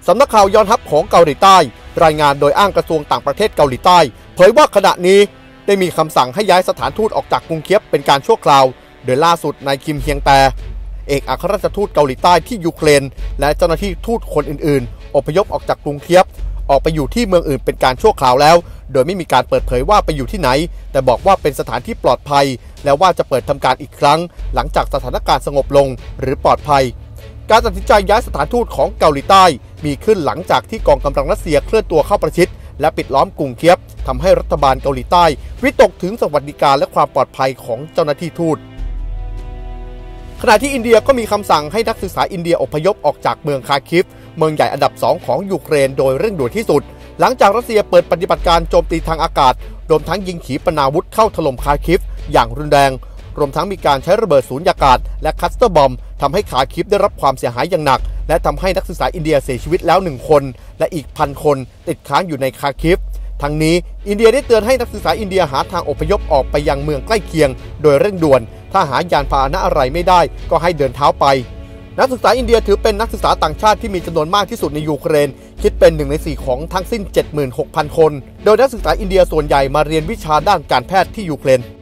สำนักข่าวยอนฮับของเกาหลีใต้รายงานโดยอ้างกระทรวงต่างประเทศเกาหลีใต้เผยว่าขณะนี้ได้มีคำสั่งให้ย้ายสถานทูตออกจากกรุงเคียฟเป็นการชั่วคราวโดยล่าสุดนายคิมเฮียงแตเอกอัครราชทูตเกาหลีใต้ที่ยูเครนและเจ้าหน้าที่ทูตคนอื่นๆอพยพออกจากกรุงเคียฟออกไปอยู่ที่เมืองอื่นเป็นการชั่วคราวแล้วโดยไม่มีการเปิดเผยว่าไปอยู่ที่ไหนแต่บอกว่าเป็นสถานที่ปลอดภัยและว่าจะเปิดทำการอีกครั้งหลังจากสถานการณ์สงบลงหรือปลอดภัยการตัดสินใจย้ายสถานทูตของเกาหลีใต้มีขึ้นหลังจากที่กองกำลังรัสเซียเคลื่อนตัวเข้าประชิดและปิดล้อมกรุงเคียฟทำให้รัฐบาลเกาหลีใต้วิตกถึงสวัสดิการและความปลอดภัยของเจ้าหน้าที่ทูตขณะที่อินเดียก็มีคำสั่งให้นักศึกษาอินเดียอพยพออกจากเมืองคาคิฟเมืองใหญ่อันดับ2ของยูเครนโดยเร่งด่วนที่สุดหลังจากรัสเซียเปิดปฏิบัติการโจมตีทางอากาศรวมทั้งยิงขีปนาวุธเข้าถล่มคาคิฟอย่างรุนแรงรวมทั้งมีการใช้ระเบิดสูญญากาศและคัสเตอร์บอมทำให้คาคิฟได้รับความเสียหายอย่างหนักและทำให้นักศึกษาอินเดียเสียชีวิตแล้ว1คนและอีก1,000 คนติดค้างอยู่ในคาคิฟทั้งนี้อินเดียได้เตือนให้นักศึกษาอินเดียหาทางอพยพออกไปยังเมืองใกล้เคียงโดยเร่งด่วนถ้าหายานพาหนะอะไรไม่ได้ก็ให้เดินเท้าไปนักศึกษาอินเดียถือเป็นนักศึกษาต่างชาติที่มีจำนวนมากที่สุดในยูเครนคิดเป็น1 ใน 4ของทั้งสิ้น 76,000 คนโดยนักศึกษาอินเดียส่วนใหญ่มาเรียนวิชาด้านการแพทย์ที่ยูเครน